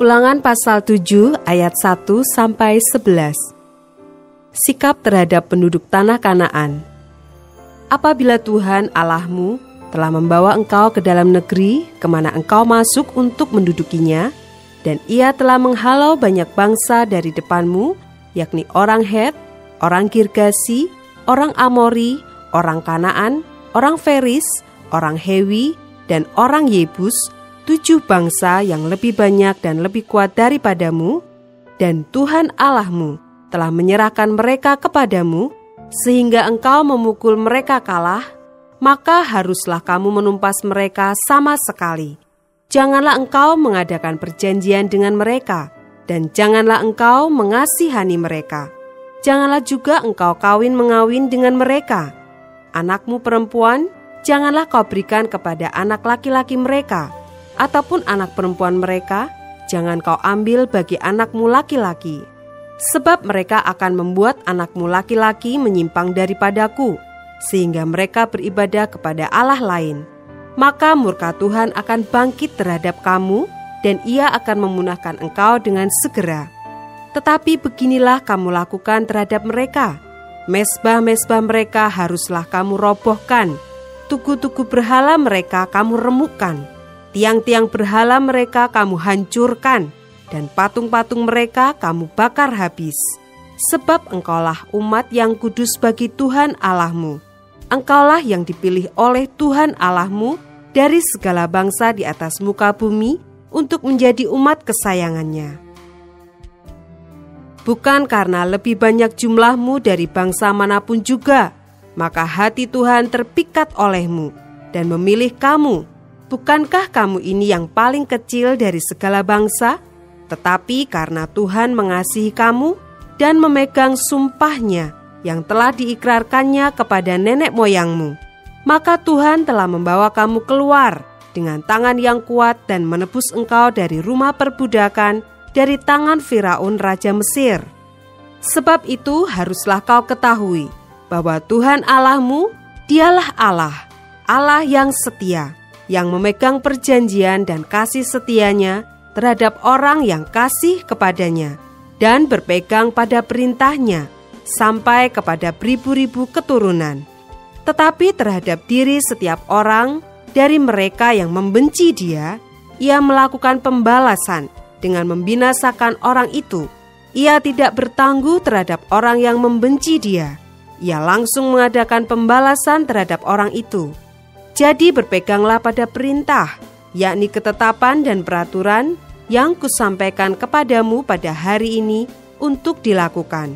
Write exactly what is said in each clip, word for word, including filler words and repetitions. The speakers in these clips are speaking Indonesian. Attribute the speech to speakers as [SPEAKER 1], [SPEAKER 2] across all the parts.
[SPEAKER 1] Ulangan pasal tujuh ayat satu sampai sebelas. Sikap terhadap penduduk tanah Kanaan. Apabila Tuhan Allahmu telah membawa engkau ke dalam negeri kemana engkau masuk untuk mendudukinya, dan ia telah menghalau banyak bangsa dari depanmu, yakni orang Het, orang Girgasi, orang Amori, orang Kanaan, orang Feris, orang Hewi, dan orang Yebus, tujuh bangsa yang lebih banyak dan lebih kuat daripadamu, dan Tuhan Allahmu telah menyerahkan mereka kepadamu, sehingga engkau memukul mereka kalah, maka haruslah kamu menumpas mereka sama sekali. Janganlah engkau mengadakan perjanjian dengan mereka, dan janganlah engkau mengasihani mereka. Janganlah juga engkau kawin-mengawin dengan mereka. Anakmu perempuan, janganlah kau berikan kepada anak laki-laki mereka, ataupun anak perempuan mereka, jangan kau ambil bagi anakmu laki-laki. Sebab mereka akan membuat anakmu laki-laki menyimpang daripadaku, sehingga mereka beribadah kepada Allah lain. Maka murka Tuhan akan bangkit terhadap kamu, dan ia akan memunahkan engkau dengan segera. Tetapi beginilah kamu lakukan terhadap mereka. Mezbah-mezbah mereka haruslah kamu robohkan, tugu-tugu berhala mereka kamu remukkan, tiang-tiang berhala mereka kamu hancurkan, dan patung-patung mereka kamu bakar habis. Sebab engkaulah umat yang kudus bagi Tuhan Allahmu. Engkaulah yang dipilih oleh Tuhan Allahmu dari segala bangsa di atas muka bumi untuk menjadi umat kesayangannya. Bukan karena lebih banyak jumlahmu dari bangsa manapun juga, maka hati Tuhan terpikat olehmu dan memilih kamu. Bukankah kamu ini yang paling kecil dari segala bangsa? Tetapi karena Tuhan mengasihi kamu dan memegang sumpahnya yang telah diikrarkannya kepada nenek moyangmu, maka Tuhan telah membawa kamu keluar dengan tangan yang kuat dan menebus engkau dari rumah perbudakan, dari tangan Firaun Raja Mesir. Sebab itu haruslah kau ketahui bahwa Tuhan Allahmu, dialah Allah, Allah yang setia, yang memegang perjanjian dan kasih setianya terhadap orang yang kasih kepadanya dan berpegang pada perintahnya sampai kepada beribu-ribu keturunan. Tetapi terhadap diri setiap orang dari mereka yang membenci dia, ia melakukan pembalasan dengan membinasakan orang itu. Ia tidak bertangguh terhadap orang yang membenci dia. Ia langsung mengadakan pembalasan terhadap orang itu. Jadi berpeganglah pada perintah, yakni ketetapan dan peraturan yang kusampaikan kepadamu pada hari ini untuk dilakukan.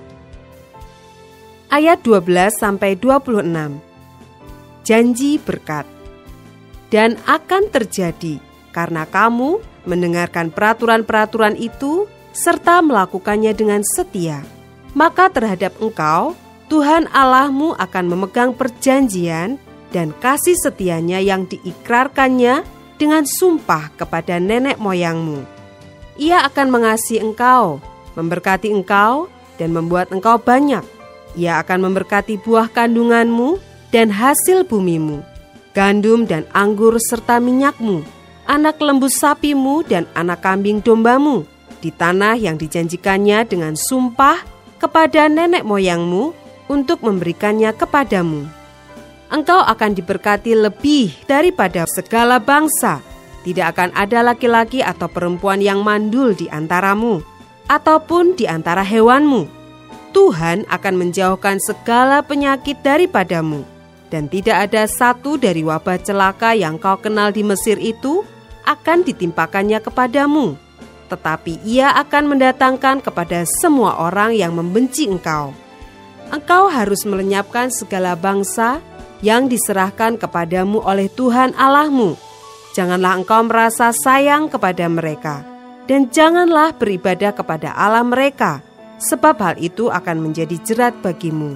[SPEAKER 1] Ayat dua belas sampai dua puluh enam. Janji berkat. Dan akan terjadi karena kamu mendengarkan peraturan-peraturan itu serta melakukannya dengan setia, maka terhadap engkau Tuhan Allahmu akan memegang perjanjian dan kasih setianya yang diikrarkannya dengan sumpah kepada nenek moyangmu. Ia akan mengasihi engkau, memberkati engkau, dan membuat engkau banyak. Ia akan memberkati buah kandunganmu dan hasil bumimu, gandum dan anggur serta minyakmu, anak lembu sapimu dan anak kambing dombamu, di tanah yang dijanjikannya dengan sumpah kepada nenek moyangmu untuk memberikannya kepadamu. Engkau akan diberkati lebih daripada segala bangsa. Tidak akan ada laki-laki atau perempuan yang mandul di antaramu, ataupun di antara hewanmu. Tuhan akan menjauhkan segala penyakit daripadamu, dan tidak ada satu dari wabah celaka yang kau kenal di Mesir itu akan ditimpakannya kepadamu. Tetapi ia akan mendatangkan kepada semua orang yang membenci engkau. Engkau harus melenyapkan segala bangsa yang diserahkan kepadamu oleh Tuhan Allahmu. Janganlah engkau merasa sayang kepada mereka, dan janganlah beribadah kepada Allah mereka, sebab hal itu akan menjadi jerat bagimu.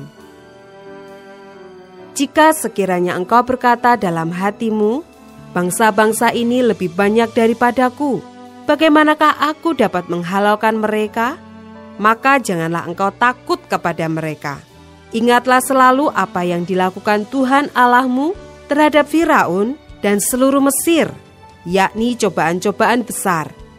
[SPEAKER 1] Jika sekiranya engkau berkata dalam hatimu, bangsa-bangsa ini lebih banyak daripadaku, bagaimanakah aku dapat menghalaukan mereka? Maka janganlah engkau takut kepada mereka. Ingatlah selalu apa yang dilakukan Tuhan Allahmu terhadap Firaun dan seluruh Mesir, yakni cobaan-cobaan besar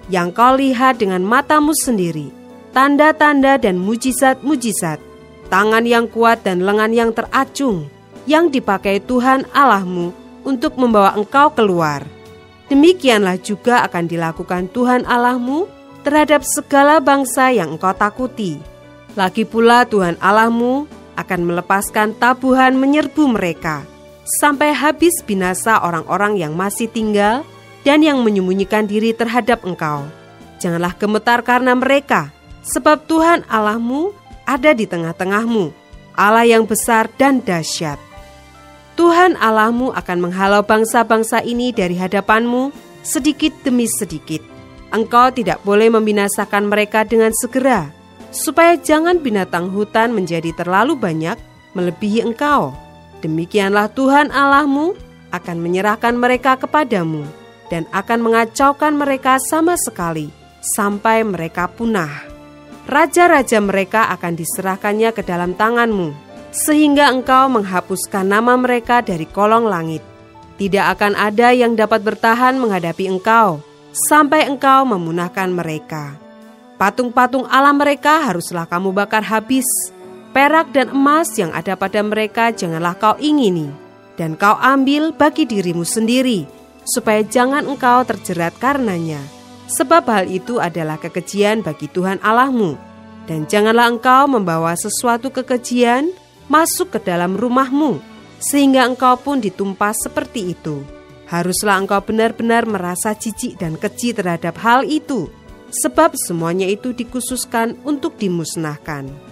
[SPEAKER 1] yang kau lihat dengan matamu sendiri, tanda-tanda dan mujizat-mujizat, tangan yang kuat dan lengan yang teracung, yang dipakai Tuhan Allahmu untuk membawa engkau keluar. Demikianlah juga akan dilakukan Tuhan Allahmu terhadap segala bangsa yang engkau takuti. Lagi pula Tuhan Allahmu akan melepaskan tabuhan menyerbu mereka, sampai habis binasa orang-orang yang masih tinggal dan yang menyembunyikan diri terhadap engkau. Janganlah gemetar karena mereka, sebab Tuhan Allahmu ada di tengah-tengahmu, Allah yang besar dan dahsyat. Tuhan Allahmu akan menghalau bangsa-bangsa ini dari hadapanmu sedikit demi sedikit. Engkau tidak boleh membinasakan mereka dengan segera, supaya jangan binatang hutan menjadi terlalu banyak melebihi engkau. Demikianlah Tuhan Allahmu akan menyerahkan mereka kepadamu dan akan mengacaukan mereka sama sekali sampai mereka punah. Raja-raja mereka akan diserahkannya ke dalam tanganmu, sehingga engkau menghapuskan nama mereka dari kolong langit. Tidak akan ada yang dapat bertahan menghadapi engkau, sampai engkau memunahkan mereka. Patung-patung Allah mereka haruslah kamu bakar habis. Perak dan emas yang ada pada mereka janganlah kau ingini, dan kau ambil bagi dirimu sendiri, supaya jangan engkau terjerat karenanya. Sebab hal itu adalah kekejian bagi Tuhan Allahmu. Dan janganlah engkau membawa sesuatu kekejian masuk ke dalam rumahmu, sehingga engkau pun ditumpas seperti itu. Haruslah engkau benar-benar merasa jijik dan keji terhadap hal itu, sebab semuanya itu dikhususkan untuk dimusnahkan.